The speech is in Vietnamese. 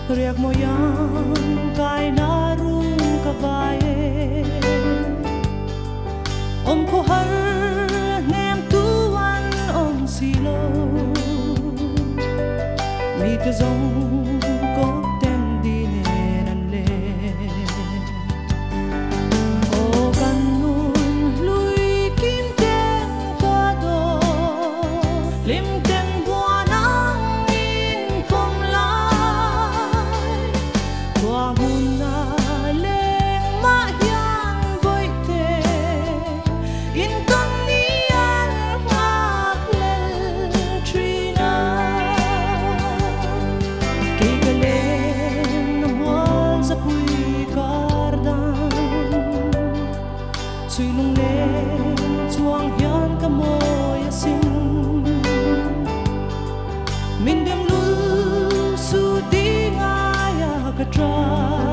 riak moyang kai narung kavaye om ko har nem tuan om silo mi te zong ko ten dine nan le o kanun lui kim ten ka do lim ten buanang in kom lai kwa hun na leng ma hian boi te in kon ni an hak lel trina ke gale na wal za pui kardan sui lung le chuang hian ka moi asin min dem lu su di nga ya ka tra